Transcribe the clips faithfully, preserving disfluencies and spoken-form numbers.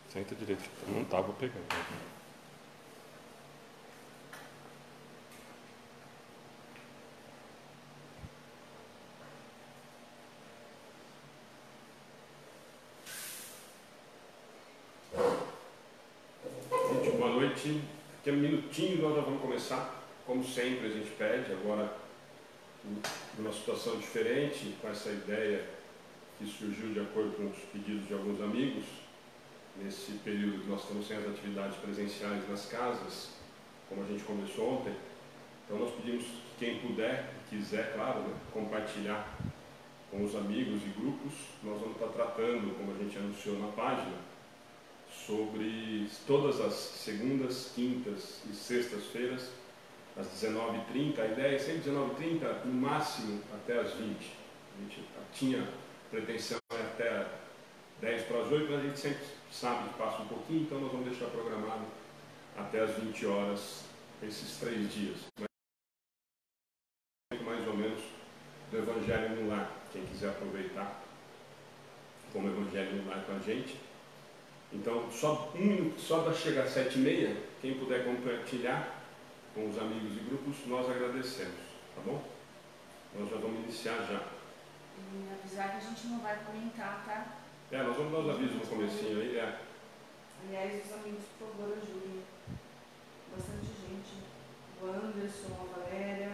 Senta direito. Eu não estava pegando. Gente, boa noite. Daqui a um minutinho nós já vamos começar. Como sempre a gente pede, agora numa situação diferente, com essa ideia que surgiu de acordo com os pedidos de alguns amigos, nesse período que nós estamos sem as atividades presenciais nas casas, como a gente começou ontem. Então nós pedimos que quem puder e quiser, claro, né, compartilhar com os amigos e grupos. Nós vamos estar tratando, como a gente anunciou na página, sobre todas as segundas, quintas e sextas-feiras, às dezenove e trinta. A ideia é sempre dezenove e trinta, no máximo até às vinte. A gente tinha pretensão até dez para as oito, mas a gente sempre sabe que passa um pouquinho, então nós vamos deixar programado até às vinte horas esses três dias. Mais ou menos do Evangelho no Lar, quem quiser aproveitar como Evangelho no Lar com a gente. Então, só um minuto, só para chegar às sete e meia, quem puder compartilhar com os amigos e grupos, nós agradecemos, tá bom? Nós já vamos iniciar já. E avisar que a gente não vai comentar, tá? É, nós vamos dar os avisos no comecinho aí, é. Aliás, os amigos, por favor, ajudem. Bastante gente. O Anderson, a Valéria.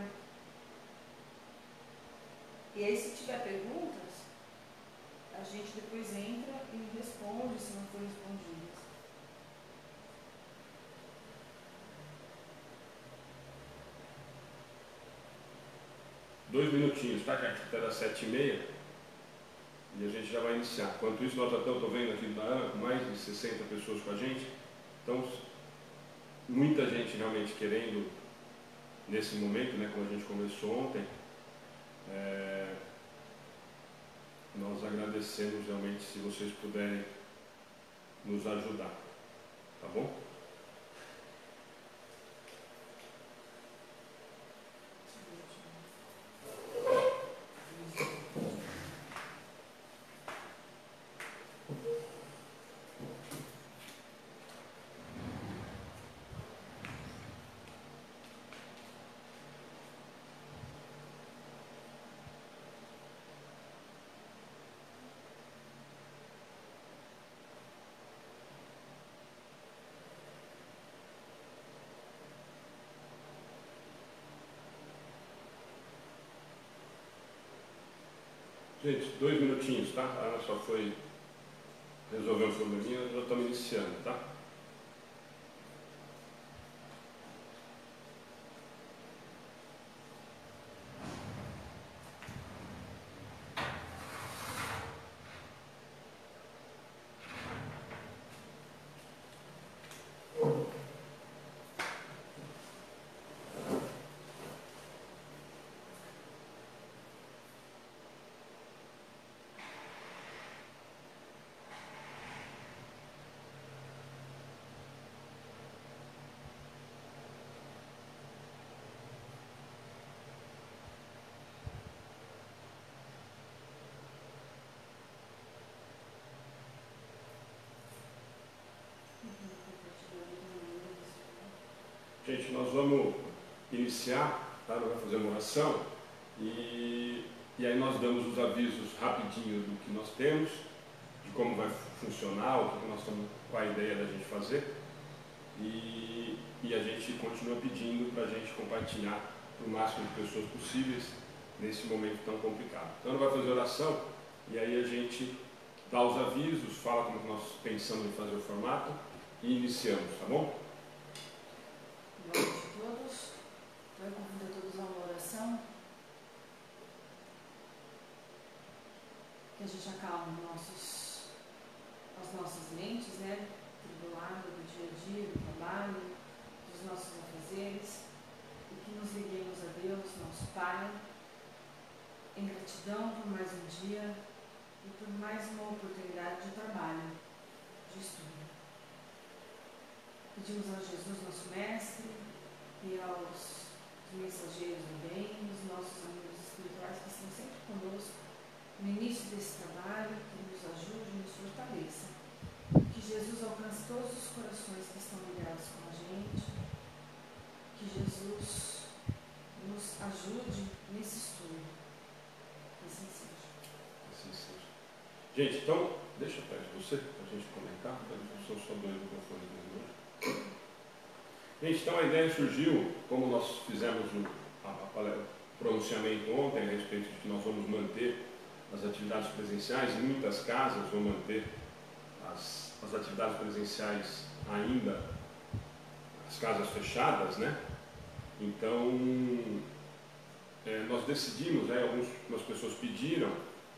E aí, se tiver perguntas, a gente depois entra e responde, se não for respondidas. Dois minutinhos, tá? Que até das sete e meia. E a gente já vai iniciar. Enquanto isso, nós já estamos, estou vendo aqui na Ana, com mais de sessenta pessoas com a gente. Então, muita gente realmente querendo, nesse momento, né, como a gente começou ontem, é, nós agradecemos realmente se vocês puderem nos ajudar. Tá bom? Gente, dois minutinhos, tá? A Ana só foi resolver um probleminha, nós já estamos iniciando, tá? Gente, nós vamos iniciar, tá? Nós vamos fazer uma oração e, e aí nós damos os avisos rapidinho do que nós temos, de como vai funcionar, o que nós estamos com a ideia da gente fazer e, e a gente continua pedindo para a gente compartilhar para o máximo de pessoas possíveis nesse momento tão complicado. Então, nós vamos fazer oração e aí a gente dá os avisos, fala como nós pensamos em fazer o formato e iniciamos, tá bom? Boa noite a todos. Eu convido a todos a uma oração. Que a gente acalme nossos, as nossas mentes, né? Tribulado do dia a dia, do trabalho, dos nossos afazeres. E que nos liguemos a Deus, nosso Pai, em gratidão por mais um dia e por mais uma oportunidade de trabalho, de estudo. Pedimos a Jesus, nosso Mestre, e aos mensageiros do bem, os nossos amigos espirituais que estão sempre conosco no início desse trabalho, que nos ajude e nos fortaleça. Que Jesus alcance todos os corações que estão ligados com a gente, que Jesus nos ajude nesse estudo. Assim seja. Assim seja. Gente, então, deixa perto de você, para a gente comentar, para não sou só dois microfones mesmo. Gente, então a ideia surgiu, como nós fizemos o, a, a, o pronunciamento ontem a respeito de que nós vamos manter as atividades presenciais, em muitas casas vão manter as, as atividades presenciais ainda, as casas fechadas, né? Então, é, nós decidimos, né, algumas pessoas pediram,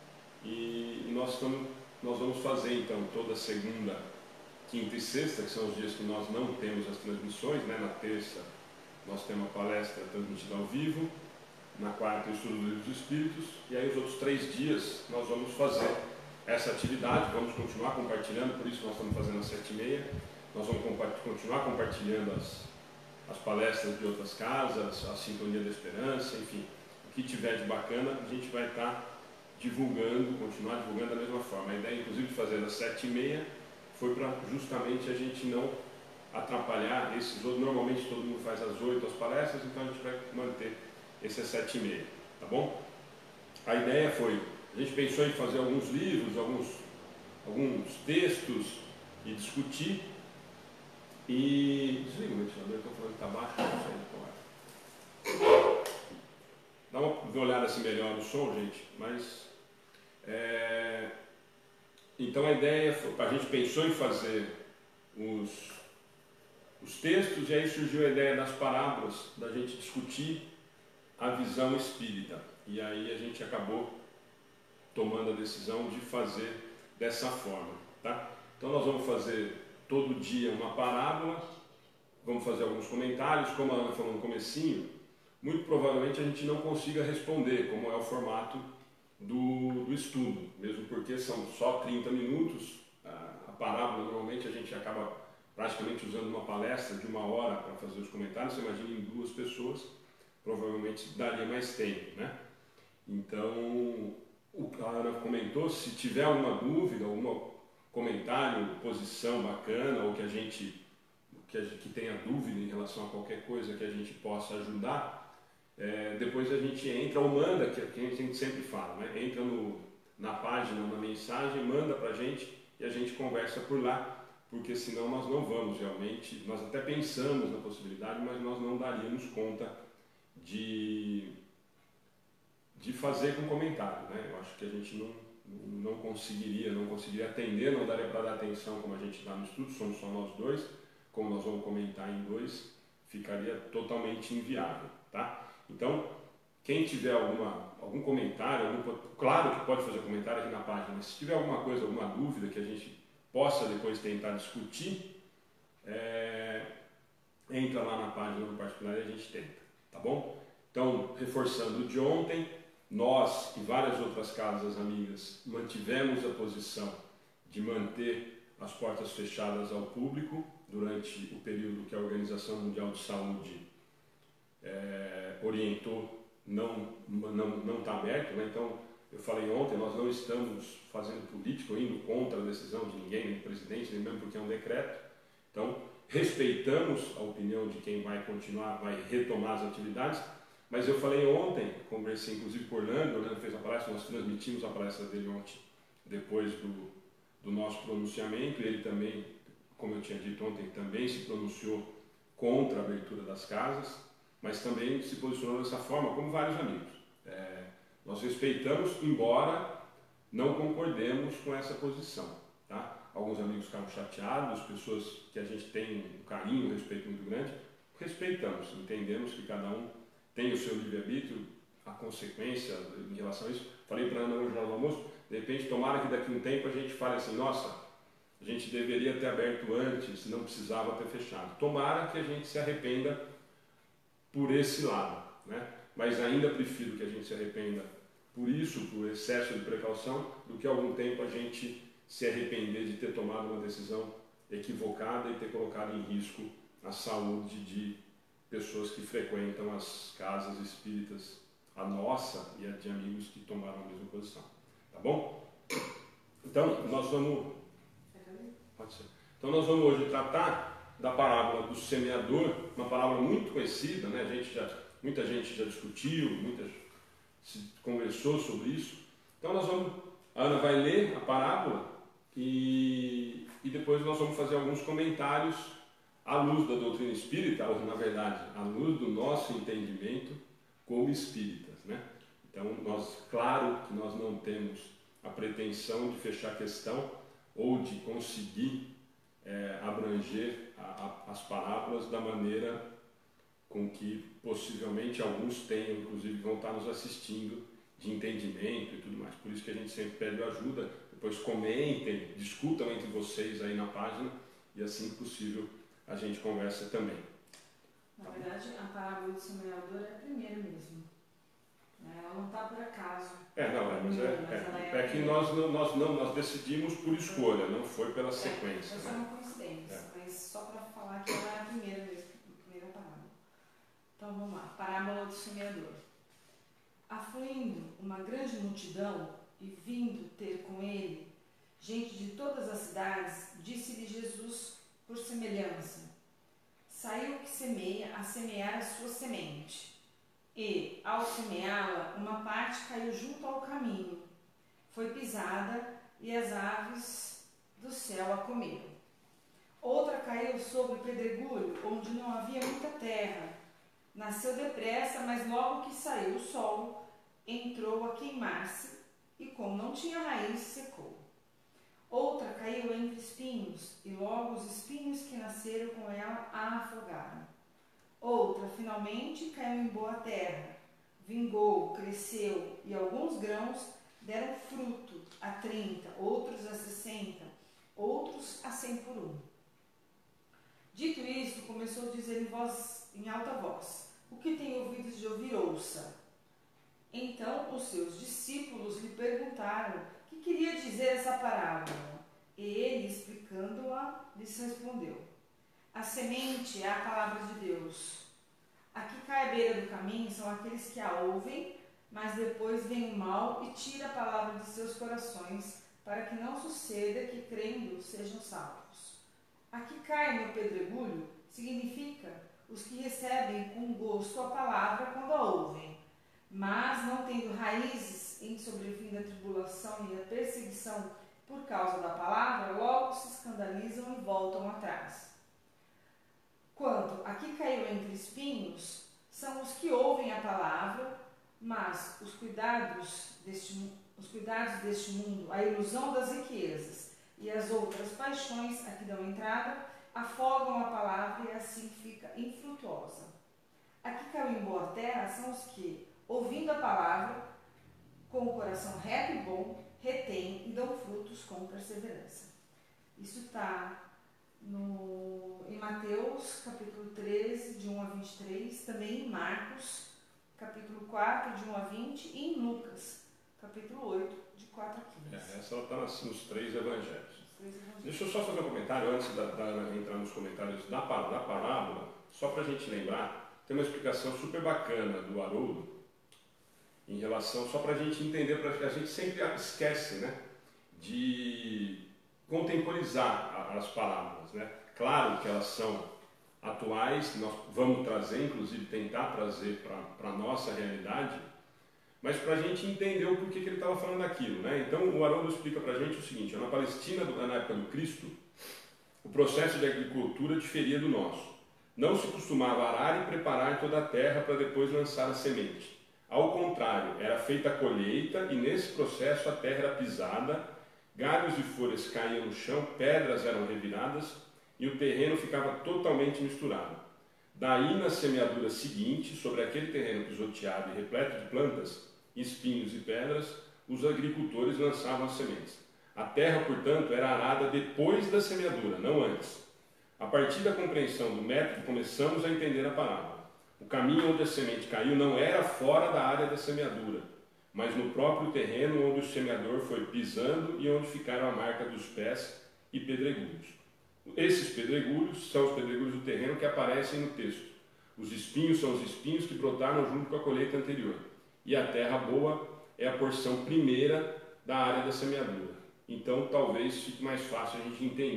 e, e nós, estamos, nós vamos fazer então toda segunda, quinta e sexta, que são os dias que nós não temos as transmissões, né? Na terça nós temos a palestra transmitida ao vivo, na quarta o estudo do Livro dos Espíritos, e aí os outros três dias nós vamos fazer essa atividade, vamos continuar compartilhando, por isso nós estamos fazendo às sete e meia, nós vamos continuar compartilhando as, as palestras de outras casas, a Sintonia da Esperança, enfim, o que tiver de bacana a gente vai estar divulgando, continuar divulgando da mesma forma. A ideia inclusive de fazer às sete e meia foi para justamente a gente não atrapalhar esses outros, normalmente todo mundo faz às oito as palestras, então a gente vai manter esse às sete e meia, tá bom? A ideia foi, a gente pensou em fazer alguns livros, alguns, alguns textos e discutir, e... desliga o ventilador, eu estou falando que está baixo, não sei qual é. Dá uma olhada se melhora o som, gente, mas... É... Então a ideia foi, a gente pensou em fazer os, os textos, e aí surgiu a ideia das parábolas, da gente discutir a visão espírita, e aí a gente acabou tomando a decisão de fazer dessa forma, tá? Então nós vamos fazer todo dia uma parábola, vamos fazer alguns comentários, como a Ana falou no comecinho, muito provavelmente a gente não consiga responder, como é o formato do, do estudo, mesmo porque são só trinta minutos, a, a parábola normalmente a gente acaba praticamente usando uma palestra de uma hora para fazer os comentários, você imagina em duas pessoas, provavelmente daria mais tempo, né? Então, o que a Ana comentou, se tiver alguma dúvida, algum comentário, posição bacana, ou que a gente que, a gente, que tenha dúvida em relação a qualquer coisa que a gente possa ajudar, é, depois a gente entra ou manda, que, que a gente sempre fala, né? Entra no, na página, na mensagem, manda para a gente e a gente conversa por lá, porque senão nós não vamos realmente, nós até pensamos na possibilidade, mas nós não daríamos conta de, de fazer com comentário, né? Eu acho que a gente não, não conseguiria, não conseguiria atender, não daria para dar atenção como a gente dá no estudo, somos só nós dois, como nós vamos comentar em dois, ficaria totalmente inviável, tá? Então, quem tiver alguma, algum comentário, algum, claro que pode fazer comentário aqui na página, mas se tiver alguma coisa, alguma dúvida que a gente possa depois tentar discutir, é, entra lá na página no particular e a gente tenta, tá bom? Então, reforçando o de ontem, nós e várias outras casas amigas mantivemos a posição de manter as portas fechadas ao público durante o período que a Organização Mundial de Saúde é, orientou, não não não está aberto, né? Então, eu falei ontem, nós não estamos fazendo política ou indo contra a decisão de ninguém, nem do presidente, nem mesmo porque é um decreto. Então, respeitamos a opinião de quem vai continuar, vai retomar as atividades, mas eu falei ontem, conversei inclusive com o Orlando, o Orlando fez a palestra, nós transmitimos a palestra dele ontem, depois do, do nosso pronunciamento, e ele também, como eu tinha dito ontem, também se pronunciou contra a abertura das casas, mas também se posicionou dessa forma, como vários amigos. É, nós respeitamos, embora não concordemos com essa posição, tá? Alguns amigos ficaram chateados, pessoas que a gente tem um carinho, um respeito muito grande, respeitamos, entendemos que cada um tem o seu livre-arbítrio, a consequência em relação a isso. Falei para a Ana hoje no almoço, de repente, tomara que daqui a um tempo a gente fale assim, nossa, a gente deveria ter aberto antes, não precisava ter fechado. Tomara que a gente se arrependa por esse lado, né? Mas ainda prefiro que a gente se arrependa por isso, por excesso de precaução, do que algum tempo a gente se arrepender de ter tomado uma decisão equivocada e ter colocado em risco a saúde de pessoas que frequentam as casas espíritas, a nossa e a de amigos que tomaram a mesma posição. Tá bom? Então, nós vamos... Pode ser. Então nós vamos hoje tratar da parábola do semeador, uma parábola muito conhecida, né? A gente já, muita gente já discutiu, muita se conversou sobre isso. Então nós vamos, a Ana vai ler a parábola e, e depois nós vamos fazer alguns comentários à luz da doutrina espírita, ou na verdade, à luz do nosso entendimento como espíritas, né? Então, nós, claro que nós não temos a pretensão de fechar a questão ou de conseguir é, abranger a, a, as parábolas da maneira com que possivelmente alguns tenham, inclusive vão estar nos assistindo, de entendimento e tudo mais. Por isso que a gente sempre pede ajuda, depois comentem, discutam entre vocês aí na página e assim que possível a gente conversa também. Na verdade, a parábola do semeador é a primeira mesmo. Ela não está por acaso. É, não, é, mas, é, mas é, é, é que nós não, nós não nós decidimos por escolha, não foi pela sequência. É, é só né? uma coincidência, é. mas só para falar que ela é a primeira mesmo, a primeira parábola. Então vamos lá, parábola do semeador. Afluindo uma grande multidão e vindo ter com ele gente de todas as cidades, disse-lhe Jesus por semelhança: saiu o que semeia a semear a sua semente. E, ao semeá-la, uma parte caiu junto ao caminho. Foi pisada e as aves do céu a comeram. Outra caiu sobre pedregulho, onde não havia muita terra. Nasceu depressa, mas logo que saiu o sol, entrou a queimar-se e, como não tinha raiz, secou. Outra caiu entre espinhos, e logo os espinhos que nasceram com ela a afogaram. Outra, finalmente, caiu em boa terra, vingou, cresceu, e alguns grãos deram fruto a trinta, outros a sessenta, outros a cem por um. Dito isto, começou a dizer em, voz, em alta voz: o que tem ouvidos de ouvir, ouça. Então os seus discípulos lhe perguntaram o que queria dizer essa parábola. E ele, explicando-a, lhes respondeu: a semente é a palavra de Deus. A que cai à beira do caminho são aqueles que a ouvem, mas depois vem o mal e tira a palavra de seus corações, para que não suceda que, crendo, sejam salvos. A que cai no pedregulho significa os que recebem com gosto a palavra quando a ouvem, mas não tendo raízes em sobrevim da tribulação e a perseguição por causa da palavra, logo se escandalizam e voltam atrás. Quanto a que caiu entre espinhos, são os que ouvem a palavra, mas os cuidados deste, os cuidados deste mundo, a ilusão das riquezas e as outras paixões a que dão entrada, afogam a palavra e assim fica infrutuosa. A que caiu em boa terra são os que, ouvindo a palavra, com o coração reto e bom, retêm e dão frutos com perseverança. Isso está no, em Mateus, capítulo treze, de um a vinte e três, também em Marcos, capítulo quatro, de um a vinte, e em Lucas, capítulo oito, de quatro a quinze. É, essa está nos três evangelhos. três evangelhos. Deixa eu só fazer um comentário antes da, da entrar nos comentários da, da parábola, só para a gente lembrar, tem uma explicação super bacana do Haroldo, em relação, só para a gente entender, porque a gente sempre esquece, né, de contemporizar as parábolas, né? Claro que elas são atuais, nós vamos trazer, inclusive tentar trazer para a nossa realidade, mas para a gente entender o porquê que ele estava falando aquilo, né? Então o Haroldo explica para a gente o seguinte: na Palestina, na época do Cristo, o processo de agricultura diferia do nosso. Não se costumava arar e preparar toda a terra para depois lançar a semente. Ao contrário, era feita a colheita e nesse processo a terra era pisada, galhos e folhas caíam no chão, pedras eram reviradas e o terreno ficava totalmente misturado. Daí, na semeadura seguinte, sobre aquele terreno pisoteado e repleto de plantas, espinhos e pedras, os agricultores lançavam as sementes. A terra, portanto, era arada depois da semeadura, não antes. A partir da compreensão do método, começamos a entender a parábola. O caminho onde a semente caiu não era fora da área da semeadura, mas no próprio terreno onde o semeador foi pisando e onde ficaram a marca dos pés e pedregulhos. Esses pedregulhos são os pedregulhos do terreno que aparecem no texto. Os espinhos são os espinhos que brotaram junto com a colheita anterior. E a terra boa é a porção primeira da área da semeadura. Então, talvez fique mais fácil a gente entender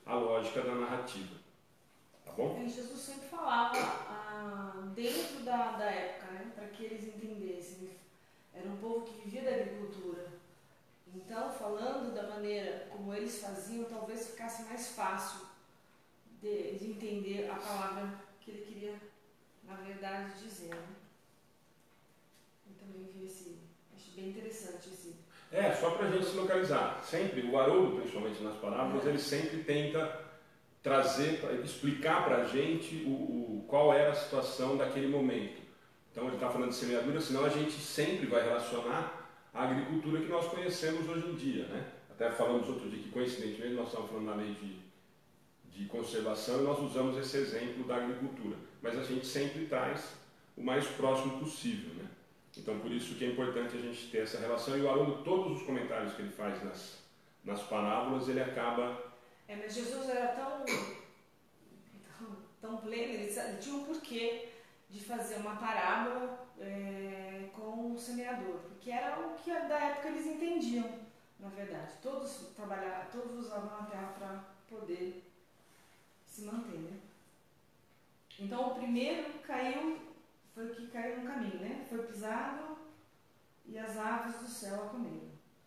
a lógica da narrativa. Tá bom? E Jesus sempre falava ah, dentro da, da época, né, para que eles entendessem. Era um povo que vivia da agricultura. Então, falando da maneira como eles faziam, talvez ficasse mais fácil de, de entender a palavra que ele queria, na verdade, dizer. Né? Eu também vi esse, acho bem interessante esse. É, só para a gente se localizar. Sempre, o Haroldo, principalmente nas parábolas, é. ele sempre tenta trazer, explicar para a gente o, o, qual era a situação daquele momento. Então, ele está falando de semeadura, senão a gente sempre vai relacionar a agricultura que nós conhecemos hoje em dia, né? Até falamos outro dia que, coincidentemente, nós estávamos falando na lei de, de conservação e nós usamos esse exemplo da agricultura. Mas a gente sempre traz o mais próximo possível, né? Então, por isso que é importante a gente ter essa relação. E o aluno, todos os comentários que ele faz nas, nas parábolas, ele acaba... É, mas Jesus era tão, tão, tão pleno, ele tinha um porquê de fazer uma parábola é, com o semeador, porque era o que da época eles entendiam, na verdade. Todos trabalhavam, todos usavam a terra para poder se manter, né? Então o primeiro caiu, foi o que caiu no caminho, né? Foi pisado e as aves do céu a comeram.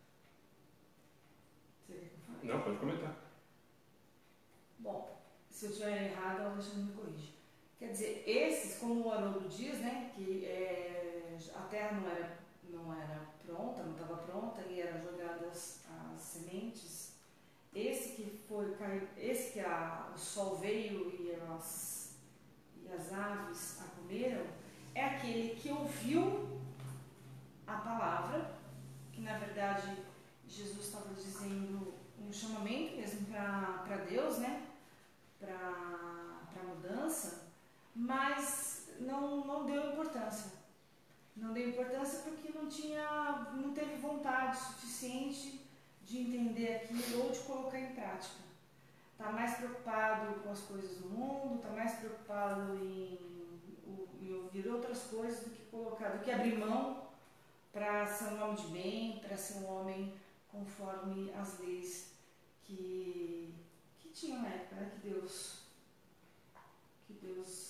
Você quer que eu fale? Não, pode comentar. Bom, se eu estiver errado, a Alexandre me corrige. Quer dizer, esses, como o Haroldo diz, né, que é, a terra não era, não era pronta, não estava pronta e eram jogadas as sementes, esse que foi, esse que a, o sol veio e as, e as aves a comeram, é aquele que ouviu a palavra, que na verdade Jesus estava dizendo um chamamento mesmo para Deus, né, para a mudança, mas não, não deu importância. Não deu importância porque não tinha, não teve vontade suficiente de entender aquilo ou de colocar em prática. Está mais preocupado com as coisas do mundo, está mais preocupado em, em ouvir outras coisas do que colocar, do que abrir mão para ser um homem de bem, para ser um homem conforme as leis que, que tinham na época, né? que Deus que Deus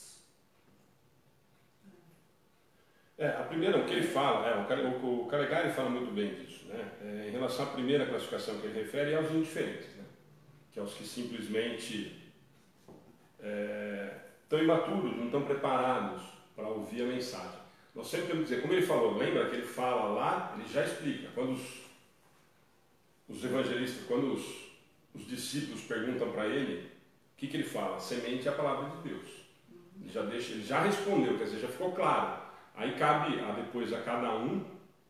É, a primeira, o que ele fala, é, o, o Calegari fala muito bem disso, né? É, em relação à primeira classificação que ele refere, é aos indiferentes, né? Que é os que simplesmente é, estão imaturos, não estão preparados para ouvir a mensagem. Nós sempre temos que dizer, como ele falou, lembra que ele fala lá, ele já explica, quando os, os evangelistas, quando os, os discípulos perguntam para ele, o que, que ele fala? Semente é a palavra de Deus. Ele já, deixa, ele já respondeu, quer dizer, já ficou claro. Aí cabe a, depois a cada um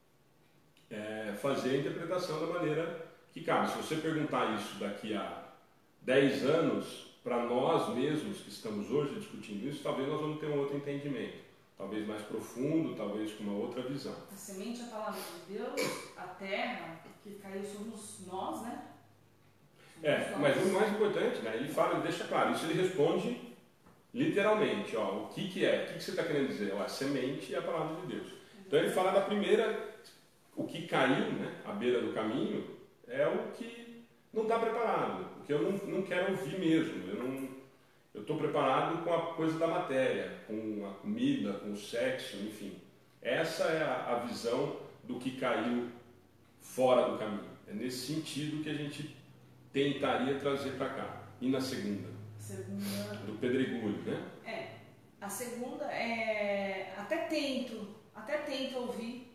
é, fazer a interpretação da maneira que cabe. Se você perguntar isso daqui a dez anos, para nós mesmos que estamos hoje discutindo isso, talvez nós vamos ter um outro entendimento. Talvez mais profundo, talvez com uma outra visão. A semente é a palavra de Deus, a terra que caiu somos nós, né? Somos é, nós. Mas o mais importante, né, ele fala, ele deixa claro, isso ele responde literalmente, ó, o que, que é, o que, que você está querendo dizer? Ó, a semente é a palavra de Deus. Então ele fala da primeira, o que caiu, né, à beira do caminho, é o que não está preparado, o que eu não, não quero ouvir mesmo, eu não... Eu estou preparado com a coisa da matéria, com a comida, com o sexo, enfim. Essa é a, a visão do que caiu fora do caminho. É nesse sentido que a gente tentaria trazer para cá. E na segunda? Segunda... Do pedregulho, né? É. A segunda é... Até tento, até tento ouvir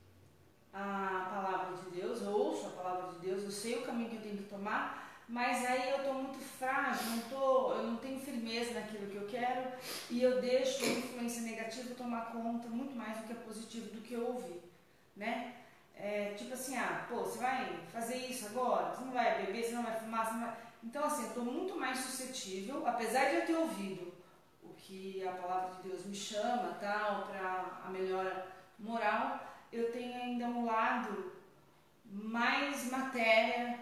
a palavra de Deus, eu ouço a palavra de Deus, eu sei o caminho que eu tenho que tomar, mas aí eu estou muito frágil, não tô, eu não tenho firmeza naquilo que eu quero e eu deixo a influência negativa tomar conta muito mais do que a positiva, do que eu ouvi, né? É, tipo assim, ah, pô, você vai fazer isso agora? Você não vai beber, você não vai fumar, você não vai... Então assim, eu estou muito mais suscetível, apesar de eu ter ouvido o que a palavra de Deus me chama, tal, para a melhora moral, eu tenho ainda um lado mais matéria.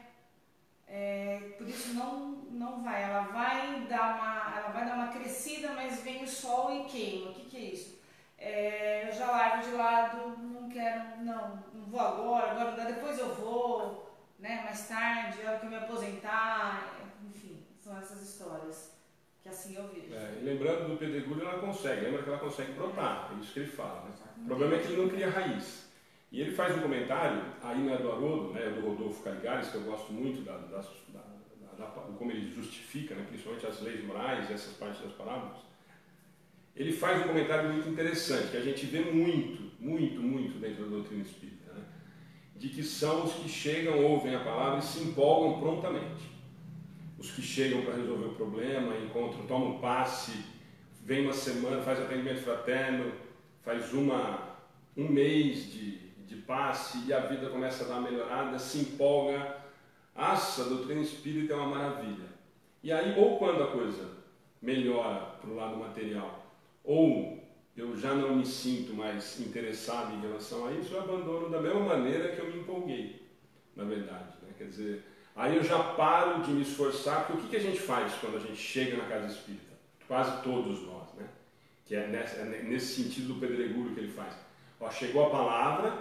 É, por isso não, não vai, ela vai, dar uma, ela vai dar uma crescida, mas vem o sol e queima. O que, que é isso? É, eu já largo de lado, não quero, não, não vou agora, agora não dá, depois eu vou, né, mais tarde, a hora que eu me aposentar, enfim, são essas histórias, que assim eu vejo. É, e lembrando do pedregulho, ela consegue, lembra que ela consegue brotar, é isso que ele fala. Né? O problema é que ele não cria raiz. E ele faz um comentário, aí não é do Haroldo, né, é do Rodolfo Caligares, que eu gosto muito da, da, da, da, da, como ele justifica, né, principalmente as leis morais, essas partes das parábolas. Ele faz um comentário muito interessante, que a gente vê muito, muito, muito dentro da doutrina espírita, né, de que são os que chegam, ouvem a palavra e se empolgam prontamente. Os que chegam para resolver o problema, encontram, tomam um passe, vem uma semana, faz atendimento fraterno, faz uma, um mês de, de passe e a vida começa a dar uma melhorada, se empolga. Nossa, a doutrina espírita é uma maravilha. E aí, ou quando a coisa melhora para o lado material, ou eu já não me sinto mais interessado em relação a isso, eu abandono da mesma maneira que eu me empolguei, na verdade. Né? Quer dizer, aí eu já paro de me esforçar, porque o que, que a gente faz quando a gente chega na casa espírita? Quase todos nós, né? Que é nesse, é nesse sentido do pedregulho que ele faz. Ó, chegou a palavra,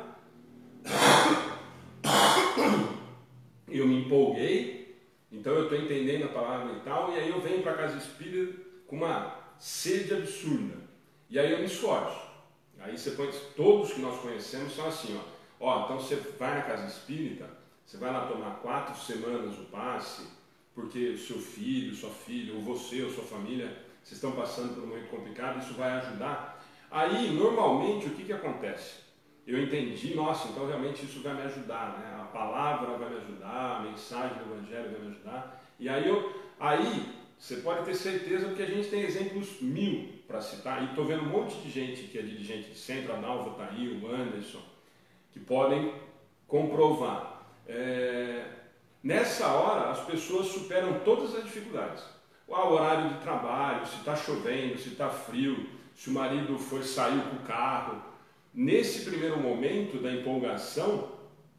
eu me empolguei, então eu estou entendendo a palavra e tal, e aí eu venho para a casa espírita com uma sede absurda, e aí eu me esforço. Aí você põe, todos que nós conhecemos são assim, ó, ó, então você vai na casa espírita, você vai lá tomar quatro semanas o passe, porque o seu filho, sua filha, ou você, ou sua família, vocês estão passando por um momento complicado, isso vai ajudar. Aí, normalmente, o que, que acontece? Eu entendi, nossa, então realmente isso vai me ajudar, né? A palavra vai me ajudar, a mensagem do Evangelho vai me ajudar. E aí, eu, aí você pode ter certeza, porque a gente tem exemplos mil para citar, e estou vendo um monte de gente que é dirigente de centro, a Nalva está aí, o Anderson, que podem comprovar. É, nessa hora, as pessoas superam todas as dificuldades. O horário de trabalho, se está chovendo, se está frio, se o marido foi sair com o carro. Nesse primeiro momento da empolgação,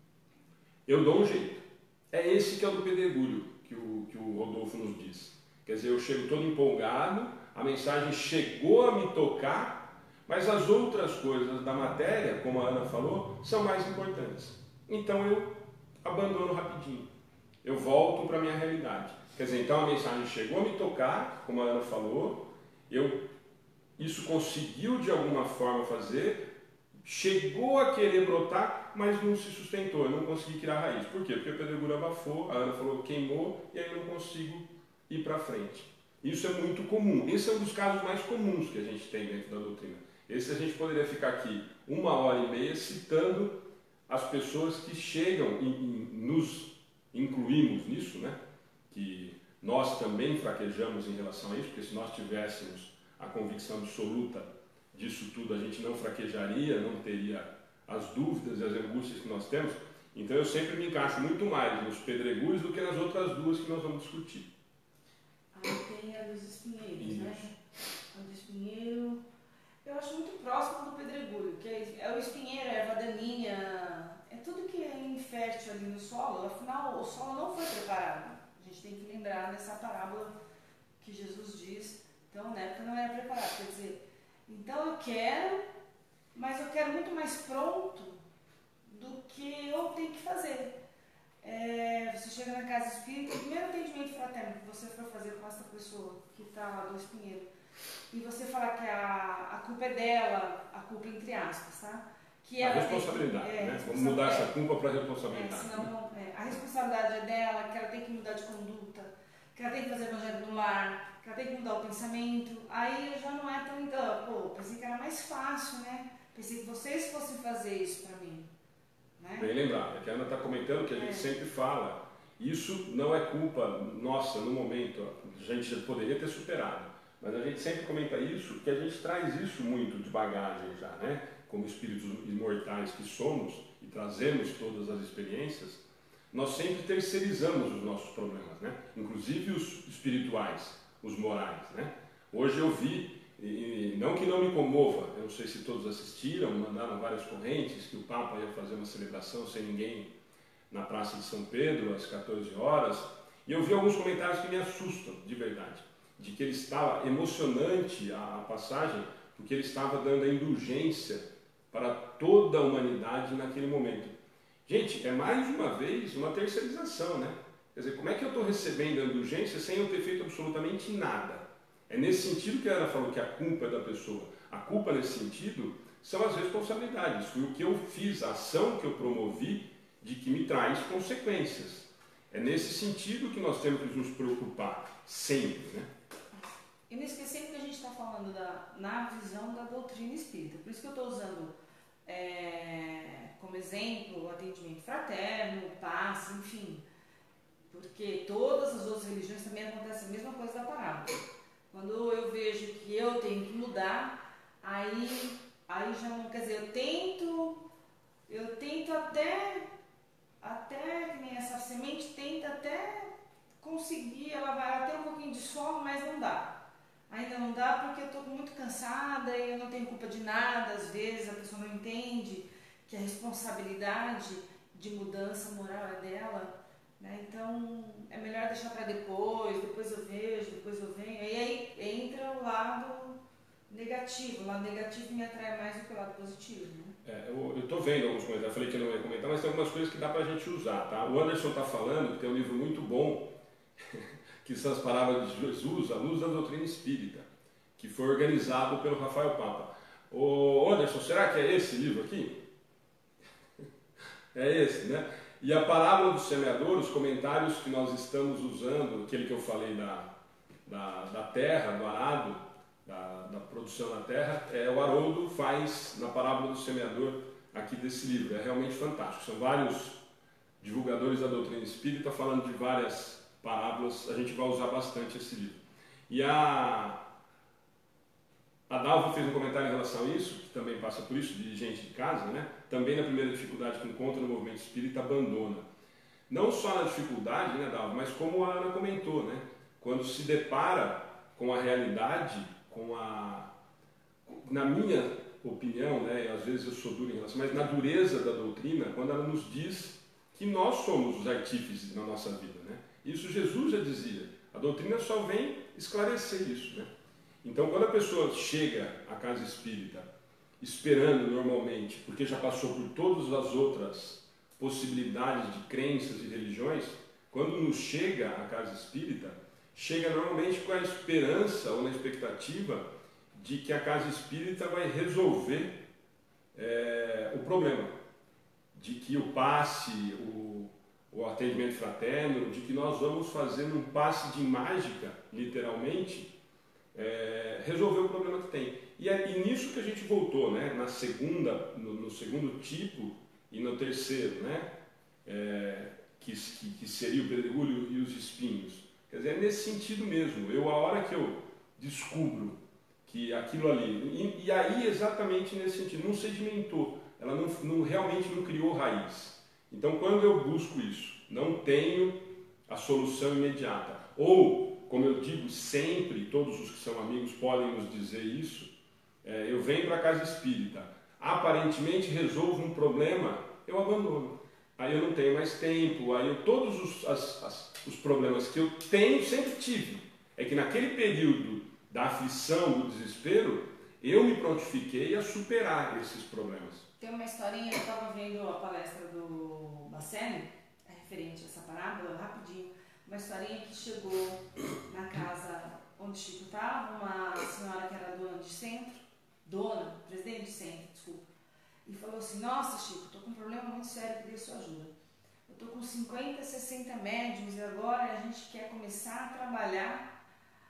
eu dou um jeito. É esse que é o do pedregulho, que o, que o Rodolfo nos diz. Quer dizer, eu chego todo empolgado, a mensagem chegou a me tocar, mas as outras coisas da matéria, como a Ana falou, são mais importantes. Então eu abandono rapidinho. Eu volto para a minha realidade. Quer dizer, então a mensagem chegou a me tocar, como a Ana falou, eu, isso conseguiu de alguma forma fazer, chegou a querer brotar, mas não se sustentou, eu não consegui criar raiz. Por quê? Porque o pedregulho abafou, a Ana falou queimou, e aí eu não consigo ir para frente. Isso é muito comum. Esse é um dos casos mais comuns que a gente tem dentro da doutrina. Esse a gente poderia ficar aqui uma hora e meia citando as pessoas que chegam e, e nos incluímos nisso, né? Que nós também fraquejamos em relação a isso, porque se nós tivéssemos a convicção absoluta disso tudo, a gente não fraquejaria, não teria as dúvidas e as angústias que nós temos. Então eu sempre me encaixo muito mais nos pedregulhos do que nas outras duas que nós vamos discutir. Aí tem a dos espinheiros, isso. Né? A do espinheiro, eu acho muito próximo do pedregulho, que é o espinheiro, a erva daninha, é tudo que é infértil ali no solo, afinal o solo não foi preparado. A gente tem que lembrar dessa parábola que Jesus diz, então na época não era preparado, quer dizer, então eu quero, mas eu quero muito mais pronto do que eu tenho que fazer. É, você chega na casa espírita, o primeiro atendimento fraterno que você for fazer com essa pessoa que está lá do espinheiro, e você falar que a, a culpa é dela, a culpa entre aspas, tá? Que a responsabilidade, tem, é, né? Vamos mudar essa culpa para a responsabilidade. É, senão, é, a responsabilidade é dela, que ela tem que mudar de conduta, que ela tem que fazer evangelho no lar, que ela tem que mudar o pensamento. Aí já não é tão, então, pô, pensei que era mais fácil, né? Pensei que vocês fossem fazer isso para mim. Né? Bem lembrado, é que a Ana está comentando que a gente é. sempre fala, isso não é culpa nossa no momento, a gente já poderia ter superado, mas a gente sempre comenta isso, que a gente traz isso muito de bagagem já, né? Como espíritos imortais que somos e trazemos todas as experiências, nós sempre terceirizamos os nossos problemas, né? Inclusive os espirituais, os morais, né? Hoje eu vi, e não que não me comova, eu não sei se todos assistiram, mandaram várias correntes que o Papa ia fazer uma celebração sem ninguém na Praça de São Pedro às quatorze horas, e eu vi alguns comentários que me assustam, de verdade, de que ele estava emocionante a, a passagem, porque ele estava dando a indulgência para toda a humanidade naquele momento. Gente, é mais uma vez uma terceirização, né? Quer dizer, como é que eu estou recebendo a indulgência sem eu ter feito absolutamente nada? É nesse sentido que a Ana falou que a culpa é da pessoa. A culpa, nesse sentido, são as responsabilidades. Foi o que eu fiz, a ação que eu promovi, de que me traz consequências. É nesse sentido que nós temos que nos preocupar, sempre, né? E não esquecendo que a gente está falando da, na visão da doutrina espírita. Por isso que eu estou usando é, como exemplo o atendimento fraterno, o passe, enfim. Porque todas as outras religiões também acontece a mesma coisa da parábola. Quando eu vejo que eu tenho que mudar, aí, aí já não, quer dizer, eu tento, eu tento até, até que nem essa semente tenta até conseguir, ela vai ela tem um pouquinho de solo, mas não dá. Ainda não dá porque eu estou muito cansada e eu não tenho culpa de nada, às vezes a pessoa não entende que a responsabilidade de mudança moral é dela, né? Então é melhor deixar para depois, depois eu vejo, depois eu venho, e aí entra o lado negativo, o lado negativo me atrai mais do que o lado positivo, né? É, eu estou vendo alguns comentários, eu falei que eu não ia comentar, mas tem algumas coisas que dá para a gente usar, tá? O Anderson está falando que tem um livro muito bom, que são as parábolas de Jesus, a luz da doutrina espírita, que foi organizado pelo Rafael Papa. Ô Anderson, será que é esse livro aqui? É esse, né? E a parábola do semeador, os comentários que nós estamos usando, aquele que eu falei da, da, da terra, do arado, da, da produção na terra, é, o Haroldo faz na parábola do semeador aqui desse livro. É realmente fantástico. São vários divulgadores da doutrina espírita falando de várias parábolas. A gente vai usar bastante esse livro. E a, a Dalva fez um comentário em relação a isso, que também passa por isso, de gente de casa, né? Também na primeira dificuldade que encontra no movimento espírita, abandona. Não só na dificuldade, né, Dalva, mas como a Ana comentou, né? Quando se depara com a realidade, com a... Na minha opinião, né, e às vezes eu sou duro em relação, mas na dureza da doutrina, quando ela nos diz que nós somos os artífices na nossa vida, né? Isso Jesus já dizia. A doutrina só vem esclarecer isso, né? Então, quando a pessoa chega à casa espírita esperando normalmente, porque já passou por todas as outras possibilidades de crenças e religiões, quando nos chega à casa espírita, chega normalmente com a esperança ou na expectativa de que a casa espírita vai resolver é, o problema, de que o passe, o, o atendimento fraterno, de que nós vamos fazer um passe de mágica, literalmente, É, resolver o problema que tem. E é e nisso que a gente voltou, né? Na segunda, no, no segundo tipo e no terceiro, né? É, que, que, que seria o pedregulho e os espinhos. Quer dizer, é nesse sentido mesmo. Eu, a hora que eu descubro que aquilo ali, e, e aí exatamente nesse sentido, não sedimentou, ela não, não, realmente não criou raiz. Então, quando eu busco isso, não tenho a solução imediata. Ou como eu digo sempre, todos os que são amigos podem nos dizer isso, é, eu venho para a casa espírita, aparentemente resolvo um problema, eu abandono. Aí eu não tenho mais tempo, aí eu, todos os, as, as, os problemas que eu tenho, sempre tive. É que naquele período da aflição, do desespero, eu me prontifiquei a superar esses problemas. Tem uma historinha, eu estava vendo a palestra do Bacelli, é referente a essa parábola, rapidinho. Uma historinha que chegou na casa onde Chico estava, uma senhora que era dona de centro, dona, presidente de centro, desculpa, e falou assim: nossa, Chico, estou com um problema muito sério, queria sua ajuda. Eu estou com cinquenta, sessenta médiums e agora a gente quer começar a trabalhar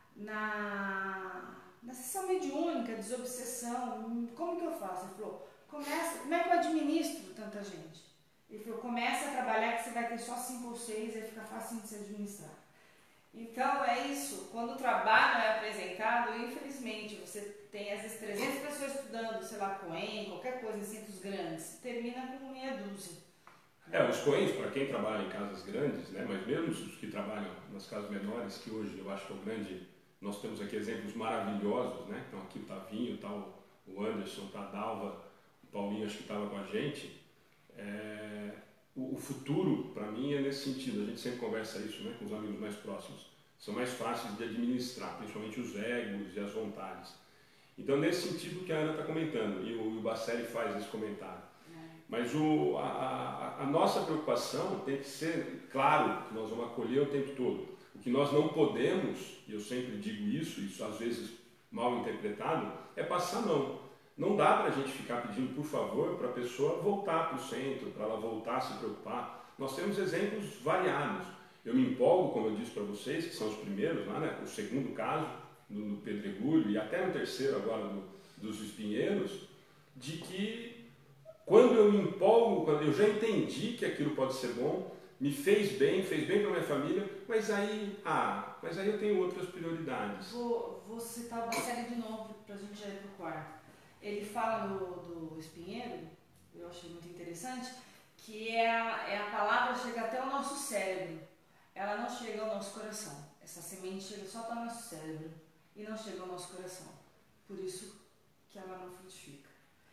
na, na sessão mediúnica, desobsessão. Como que eu faço? Ele falou: começa, como é que eu administro tanta gente? Ele falou: começa a trabalhar que você vai ter só cinco ou seis, aí fica fácil de se administrar. Então é isso, quando o trabalho é apresentado, infelizmente você tem às vezes trezentas pessoas estudando, sei lá, Coen, qualquer coisa em centros grandes, termina com meia dúzia. É, os Coens, para quem trabalha em casas grandes, né, mas mesmo os que trabalham nas casas menores, que hoje eu acho que é o grande, nós temos aqui exemplos maravilhosos, né? Então aqui o Tavinho, tá, o Anderson, tá, a Dalva, o Paulinho acho que estava com a gente. É, o, o futuro, para mim, é nesse sentido. A gente sempre conversa isso, né, com os amigos mais próximos. São mais fáceis de administrar, principalmente os egos e as vontades. Então, nesse sentido que a Ana está comentando, e o, o Bacelli faz esse comentário. Mas o, a, a, a nossa preocupação tem que ser, claro, que nós vamos acolher o tempo todo. O que nós não podemos, e eu sempre digo isso, isso às vezes mal interpretado, é passar a mão. Não dá para a gente ficar pedindo, por favor, para a pessoa voltar para o centro, para ela voltar a se preocupar. Nós temos exemplos variados. Eu me empolgo, como eu disse para vocês, que são os primeiros, lá, né? O segundo caso, no, no Pedregulho, e até no terceiro agora, no, dos Espinheiros, de que quando eu me empolgo, quando eu já entendi que aquilo pode ser bom, me fez bem, fez bem para minha família, mas aí, ah, mas aí eu tenho outras prioridades. Vou, vou citar uma série de novo para a gente já ir para o quarto. Ele fala no, do Espinheiro, eu achei muito interessante, que é a, é a palavra chega até o nosso cérebro. Ela não chega ao nosso coração. Essa semente chega só para o nosso cérebro e não chega ao nosso coração. Por isso que ela não frutifica.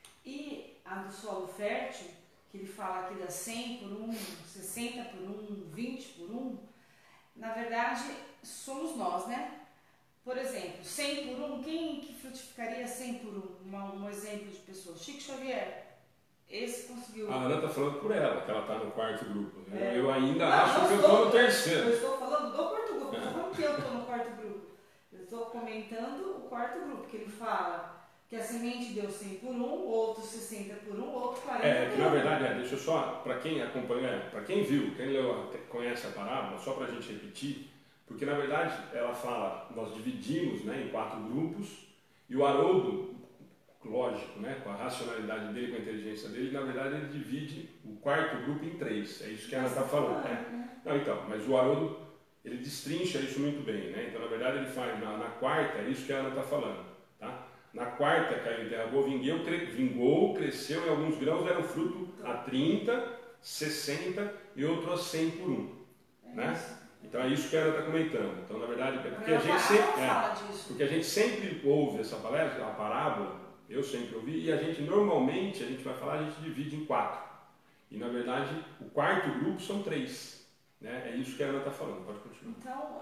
E a do solo fértil, que ele fala aqui da cem por um, sessenta por um, vinte por um, na verdade somos nós, né? Por exemplo, cem por um, quem que frutificaria cem por um? Uma, um exemplo de pessoa. Chico Xavier. Esse conseguiu. A Ana está falando por ela, que ela está no quarto grupo. É. Eu ainda não, acho que eu estou no terceiro. Eu estou falando do quarto grupo, não estou falando que eu estou no quarto grupo. Eu estou comentando o quarto grupo, que ele fala que a semente deu cem por um, outro sessenta por um, outro quarenta por um. É, que na verdade, é, deixa eu só, para quem acompanha, para quem viu, quem leu, conhece a parábola, só para a gente repetir, porque na verdade ela fala, nós dividimos, né, em quatro grupos, e o Haroldo, lógico, né, com a racionalidade dele, com a inteligência dele, na verdade ele divide o quarto grupo em três, é isso que a Ana está falando. Né? Não, então, mas o Haroldo, ele destrincha isso muito bem, né? Então na verdade ele faz, na, na quarta, é isso que a Ana está falando, tá? Na quarta caiu em terra boa, vingou, cre, vingou, cresceu, em alguns grãos deram fruto a trinta, sessenta e outro a cem por um, né? Então é isso que a Ana está comentando. Então, na verdade, é porque a, gente sempre, é, porque a gente sempre ouve essa palestra, a parábola, eu sempre ouvi, e a gente normalmente, a gente vai falar, a gente divide em quatro. E na verdade, o quarto grupo são três. Né? É isso que a Ana está falando, pode continuar. Então,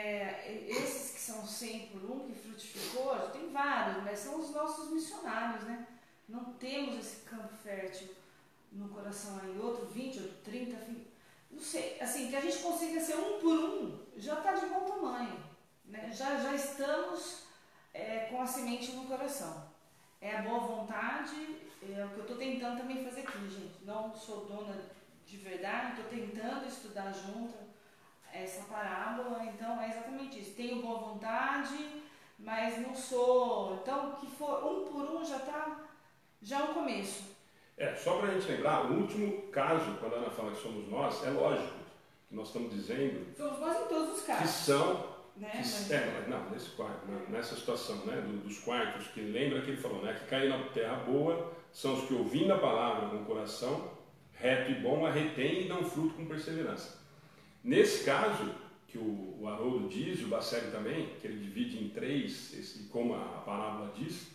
é, esses que são cem por um, que frutificou, tem vários, mas são os nossos missionários, né? Não temos esse campo fértil no coração aí, outro vinte, outro trinta, não sei, assim, que a gente consiga ser um por um, já está de bom tamanho, né? já, já estamos é, com a semente no coração. É a boa vontade, é o que eu estou tentando também fazer aqui, gente. Não sou dona de verdade, estou tentando estudar junto essa parábola, então é exatamente isso. Tenho boa vontade, mas não sou. Então, que for um por um já está, já é um começo. É, só para a gente lembrar, o último caso, quando a Ana fala que somos nós, é lógico que nós estamos dizendo. Somos nós em todos os casos. Que são. Né? Que, Mas... é, não, nesse quarto, nessa situação, né, do, dos quartos, que lembra que ele falou, né, que caiu na terra boa, são os que ouvindo a palavra com o coração reto e bom, a retém e dão fruto com perseverança. Nesse caso, que o, o Haroldo diz, e o Bacelli também, que ele divide em três, esse, como a, a parábola diz,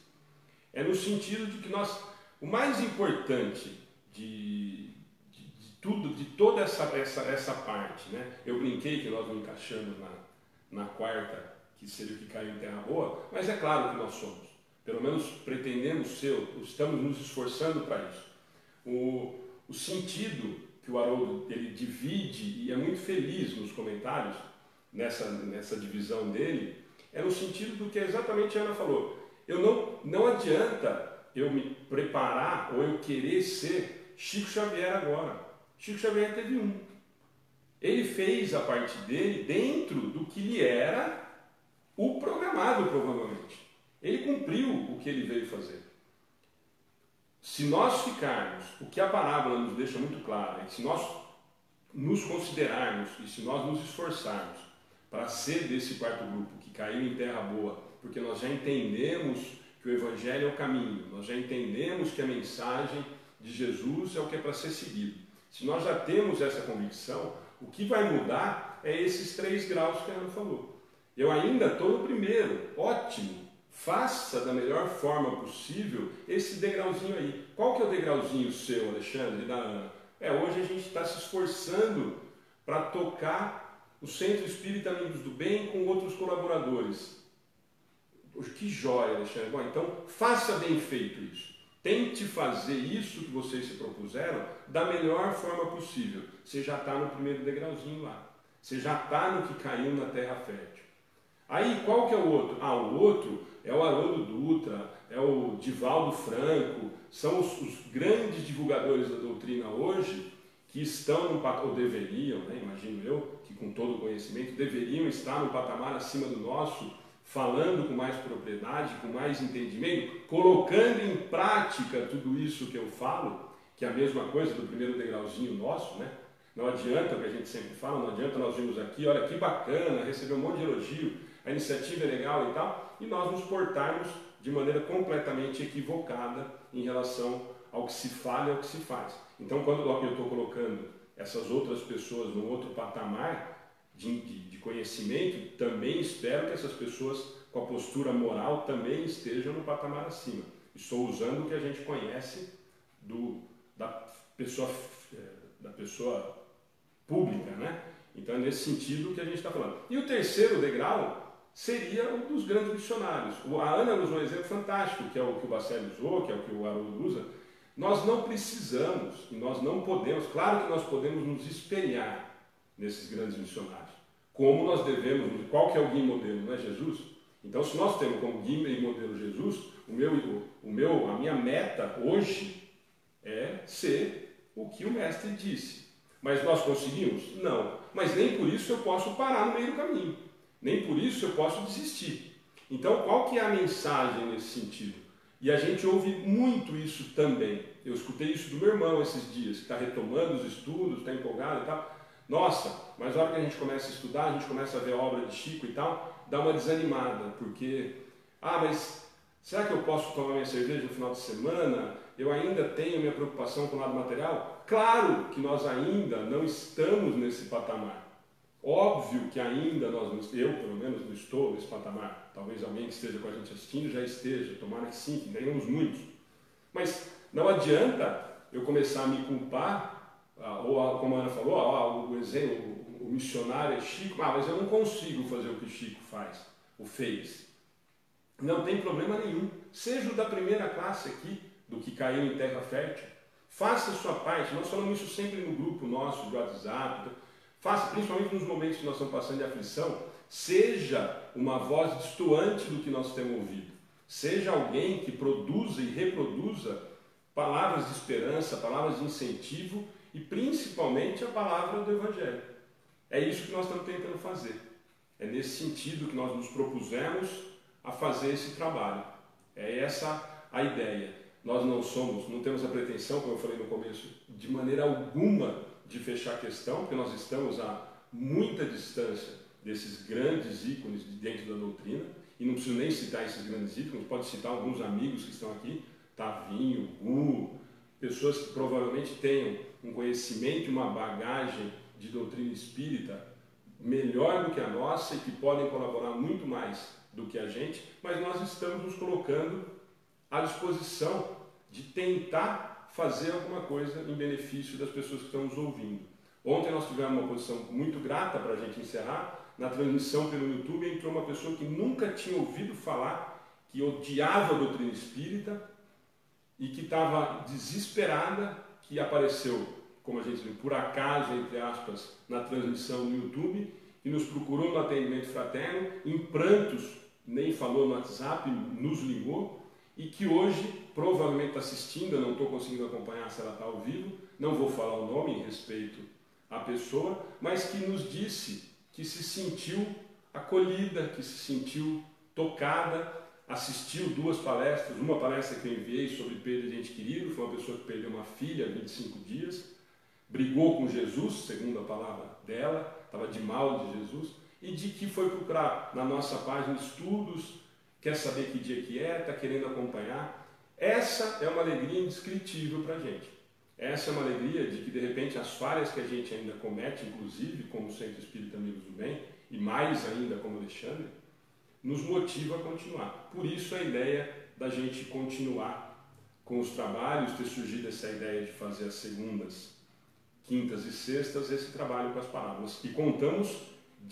é no sentido de que nós, o mais importante de, de, de tudo, de toda essa, essa, essa parte, né, eu brinquei que nós não encaixamos na, na quarta, que seria o que caiu em terra boa, mas é claro que nós somos, pelo menos pretendemos ser, estamos nos esforçando para isso. O, o sentido que o Haroldo ele divide, e é muito feliz nos comentários, nessa, nessa divisão dele, é no sentido do que exatamente a Ana falou. Eu não, não adianta eu me preparar ou eu querer ser Chico Xavier agora. Chico Xavier teve um. Ele fez a parte dele dentro do que lhe era o programado, provavelmente. Ele cumpriu o que ele veio fazer. Se nós ficarmos, o que a parábola nos deixa muito claro, é que se nós nos considerarmos e se nós nos esforçarmos para ser desse quarto grupo que caiu em terra boa, porque nós já entendemos que o Evangelho é o caminho, nós já entendemos que a mensagem de Jesus é o que é para ser seguido. Se nós já temos essa convicção, o que vai mudar é esses três graus que a Ana falou. Eu ainda estou no primeiro, ótimo. Faça da melhor forma possível esse degrauzinho aí. Qual que é o degrauzinho seu, Alexandre, da Ana? É, hoje a gente está se esforçando para tocar o Centro Espírita Amigos do Bem com outros colaboradores. Que jóia, Alexandre. Bom, então, faça bem feito isso. Tente fazer isso que vocês se propuseram da melhor forma possível. Você já está no primeiro degrauzinho lá. Você já está no que caiu na terra fértil. Aí, qual que é o outro? Ah, o outro é o Haroldo Dutra, é o Divaldo Franco, são os, os grandes divulgadores da doutrina hoje que estão, no, ou deveriam, né, imagino eu, que com todo o conhecimento, deveriam estar no patamar acima do nosso, falando com mais propriedade, com mais entendimento, colocando em prática tudo isso que eu falo, que é a mesma coisa do primeiro degrauzinho nosso, né? Não adianta o que a gente sempre fala, não adianta nós virmos aqui, olha que bacana, receber um monte de elogio, a iniciativa é legal e tal, e nós nos portarmos de maneira completamente equivocada em relação ao que se fala e ao que se faz. Então, quando eu estou colocando essas outras pessoas num outro patamar de, de, de conhecimento, também espero que essas pessoas com a postura moral também estejam no patamar acima. Estou usando o que a gente conhece do, da, pessoa, da pessoa pública, né? Então é nesse sentido que a gente está falando. E o terceiro degrau seria um dos grandes missionários. A Ana usou um exemplo fantástico, que é o que o Bacelli usou, que é o que o Haroldo usa. Nós não precisamos e nós não podemos, claro que nós podemos nos espelhar nesses grandes missionários. Como nós devemos, qual que é o guia e modelo, não é Jesus? Então, se nós temos como guia e modelo Jesus, o meu, o meu, a minha meta hoje é ser o que o Mestre disse. Mas nós conseguimos? Não. Mas nem por isso eu posso parar no meio do caminho. Nem por isso eu posso desistir. Então, qual que é a mensagem nesse sentido? E a gente ouve muito isso também. Eu escutei isso do meu irmão esses dias, que está retomando os estudos, está empolgado e tal. Nossa, mas na hora que a gente começa a estudar, a gente começa a ver a obra de Chico e tal, dá uma desanimada, porque, ah, mas será que eu posso tomar minha cerveja no final de semana? Eu ainda tenho minha preocupação com o lado material? Claro que nós ainda não estamos nesse patamar. Óbvio que ainda nós, não, eu pelo menos não estou nesse patamar. Talvez alguém que esteja com a gente assistindo já esteja, tomara que sim, que ganhamos muitos. Mas não adianta eu começar a me culpar, ou como a Ana falou, ah, o exemplo, o missionário é Chico, ah, mas eu não consigo fazer o que Chico faz, ou fez. Não tem problema nenhum. Seja o da primeira classe aqui, do que caiu em terra fértil. Faça a sua parte. Nós falamos isso sempre no grupo nosso, do WhatsApp. Faça, principalmente nos momentos que nós estamos passando de aflição, seja uma voz destoante do que nós temos ouvido. Seja alguém que produza e reproduza palavras de esperança, palavras de incentivo e principalmente a palavra do Evangelho. É isso que nós estamos tentando fazer. É nesse sentido que nós nos propusemos a fazer esse trabalho. É essa a ideia. Nós não somos, não temos a pretensão, como eu falei no começo, de maneira alguma de fechar a questão, porque nós estamos a muita distância desses grandes ícones dentro da doutrina, e não preciso nem citar esses grandes ícones, pode citar alguns amigos que estão aqui, Tavinho, Gu, pessoas que provavelmente tenham um conhecimento e uma bagagem de doutrina espírita melhor do que a nossa e que podem colaborar muito mais do que a gente, mas nós estamos nos colocando à disposição de tentar fazer alguma coisa em benefício das pessoas que estão nos ouvindo. Ontem nós tivemos uma posição muito grata para a gente encerrar. Na transmissão pelo YouTube entrou uma pessoa que nunca tinha ouvido falar, que odiava a doutrina espírita e que estava desesperada, que apareceu, como a gente diz, por acaso, entre aspas, na transmissão no YouTube, e nos procurou no atendimento fraterno, em prantos, nem falou no WhatsApp, nos ligou, e que hoje provavelmente está assistindo, eu não estou conseguindo acompanhar se ela está ao vivo, não vou falar o nome em respeito à pessoa, mas que nos disse que se sentiu acolhida, que se sentiu tocada, assistiu duas palestras, uma palestra que eu enviei sobre perda de ente querido, foi uma pessoa que perdeu uma filha há vinte e cinco dias, brigou com Jesus, segundo a palavra dela, estava de mal de Jesus, e de que foi procurar na nossa página estudos, quer saber que dia que é, está querendo acompanhar. Essa é uma alegria indescritível para a gente. Essa é uma alegria de que, de repente, as falhas que a gente ainda comete, inclusive como Centro Espírita Amigos do Bem, e mais ainda como Alexandre, nos motiva a continuar. Por isso a ideia da gente continuar com os trabalhos, ter surgido essa ideia de fazer as segundas, quintas e sextas, esse trabalho com as parábolas. E contamos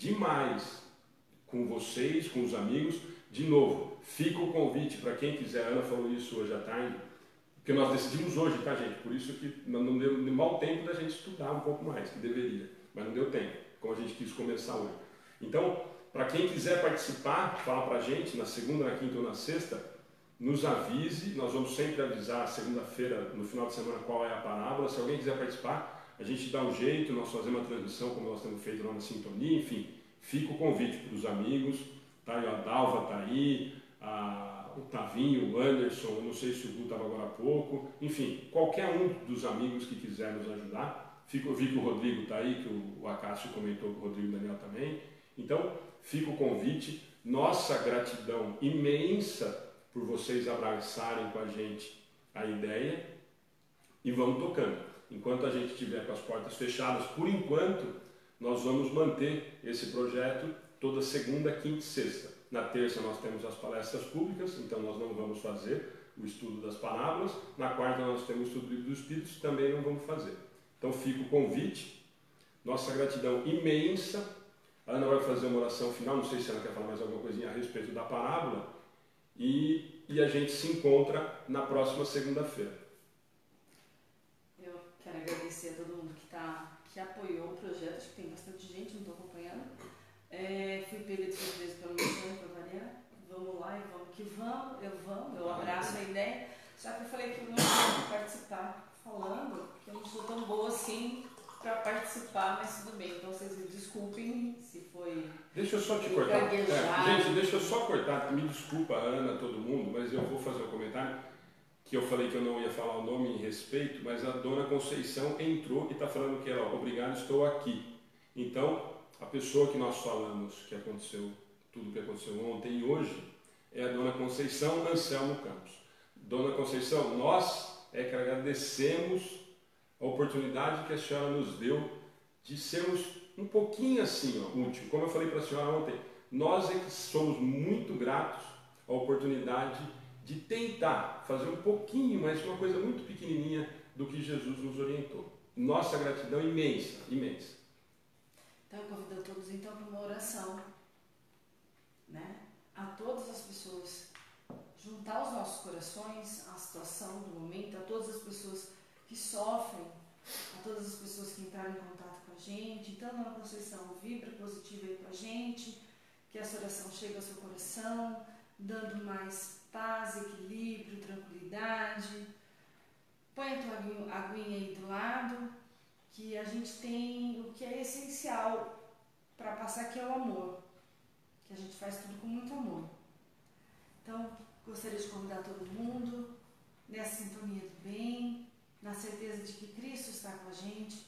demais com vocês, com os amigos. De novo, fica o convite para quem quiser, a Ana falou isso hoje à tarde, Porque nós decidimos hoje, tá, gente? Por isso que não deu mau tempo da gente estudar um pouco mais, que deveria, mas não deu tempo, como a gente quis começar hoje. Então, para quem quiser participar, fala para a gente, na segunda, na quinta ou na sexta, nos avise, nós vamos sempre avisar segunda-feira, no final de semana, qual é a parábola. Se alguém quiser participar, a gente dá um jeito, nós fazemos uma transmissão, como nós temos feito lá na Sintonia, enfim, fica o convite para os amigos, tá? A Dalva está aí, a, o Tavinho, o Anderson, eu não sei se o Gu estava agora há pouco, enfim, qualquer um dos amigos que quiser nos ajudar, fica, eu vi que o Rodrigo está aí, que o, o Acácio comentou, que o Rodrigo e o Daniel também, então fica o convite, nossa gratidão imensa por vocês abraçarem com a gente a ideia e vamos tocando. Enquanto a gente estiver com as portas fechadas, por enquanto, nós vamos manter esse projeto toda segunda, quinta e sexta. Na terça nós temos as palestras públicas, então nós não vamos fazer o estudo das parábolas. Na quarta nós temos o estudo do livro dos Espíritos, também não vamos fazer. Então fica o convite, nossa gratidão imensa. A Ana vai fazer uma oração final, não sei se ela quer falar mais alguma coisinha a respeito da parábola. E, e a gente se encontra na próxima segunda-feira. Eu quero agradecer a todo mundo que, tá, que apoiou o projeto, acho que tem bastante gente, não estou acompanhando. É, fui pega de surpresa pelo meu para variar. Vamos lá e vamos que vamos, eu vamos, eu abraço a ideia. Só que eu falei que eu não ia participar falando, porque eu não sou tão boa assim para participar, mas tudo bem. Então vocês me desculpem se foi. Deixa eu só te cortar. É, gente, deixa eu só cortar. Me desculpa, Ana, todo mundo, mas eu vou fazer um comentário que eu falei que eu não ia falar o nome em respeito, mas a dona Conceição entrou e está falando que ela, obrigado, estou aqui. Então, a pessoa que nós falamos que aconteceu, tudo que aconteceu ontem e hoje, é a dona Conceição Anselmo Campos. Dona Conceição, nós é que agradecemos a oportunidade que a senhora nos deu de sermos um pouquinho assim, ó, útil. Como eu falei para a senhora ontem, nós é que somos muito gratos à oportunidade de tentar fazer um pouquinho, mas uma coisa muito pequenininha do que Jesus nos orientou. Nossa gratidão imensa, imensa. Então eu convido a todos então para uma oração, né? A todas as pessoas, juntar os nossos corações à situação do momento, a todas as pessoas que sofrem, a todas as pessoas que entraram em contato com a gente. Então, Dona Conceição, vibra positiva aí com a gente, que essa oração chegue ao seu coração, dando mais paz, equilíbrio, tranquilidade. Põe a tua aguinha aí do lado, que a gente tem o que é essencial para passar, que é o amor, que a gente faz tudo com muito amor. Então, gostaria de convidar todo mundo nessa sintonia do bem, na certeza de que Cristo está com a gente.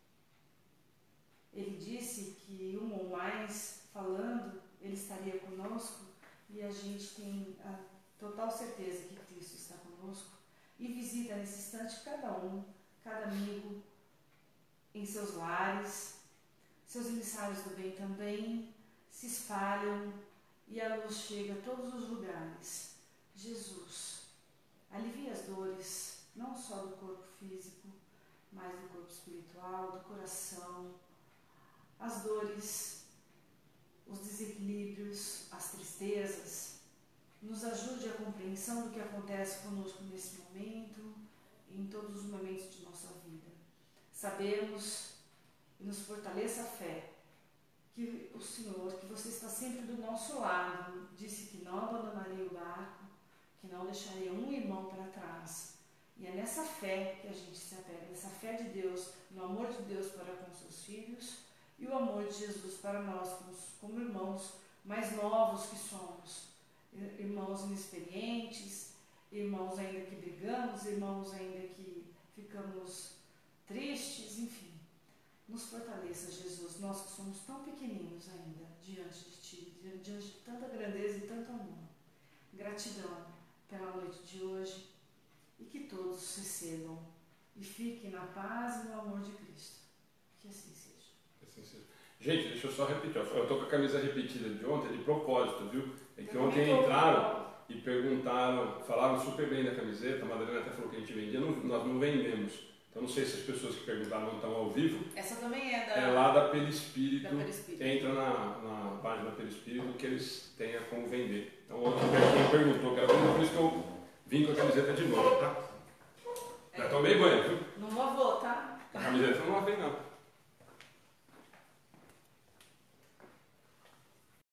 Ele disse que um ou mais falando, Ele estaria conosco, e a gente tem a total certeza que Cristo está conosco e visita nesse instante cada um, cada amigo, em seus lares. Seus emissários do bem também se espalham e a luz chega a todos os lugares. Jesus, alivia as dores, não só do corpo físico, mas do corpo espiritual, do coração, as dores, os desequilíbrios, as tristezas. Nos ajude a compreensão do que acontece conosco nesse momento e em todos os momentos de nossa vida. Sabemos e nos fortaleça a fé que o Senhor, que você está sempre do nosso lado, disse que não abandonaria o barco, que não deixaria um irmão para trás. E é nessa fé que a gente se apega, nessa fé de Deus, no amor de Deus para com seus filhos e o amor de Jesus para nós, como, como irmãos mais novos que somos, irmãos inexperientes, irmãos ainda que brigamos, irmãos ainda que ficamos tristes, enfim. Nos fortaleça, Jesus, nós que somos tão pequeninos ainda diante de Ti, diante de tanta grandeza e tanto amor. Gratidão pela noite de hoje e que todos recebam e fiquem na paz e no amor de Cristo. Que assim seja. Que assim seja. Gente, deixa eu só repetir, eu estou com a camisa repetida de ontem, de propósito, viu? É que eu ontem entraram e perguntaram, falaram super bem da camiseta, a Madalena até falou que a gente vendia, não, nós não vendemos. Então não sei se as pessoas que perguntaram não estão ao vivo. Essa também é da... É lá da Perispírito, da Perispírito. Entra na, na página da Perispírito que eles têm a como vender. Então ontem quem perguntou que era vender, por isso que eu vim com a camiseta de novo, tá? tomei banho, viu? Não lavou, tá? A camiseta não lavei, não.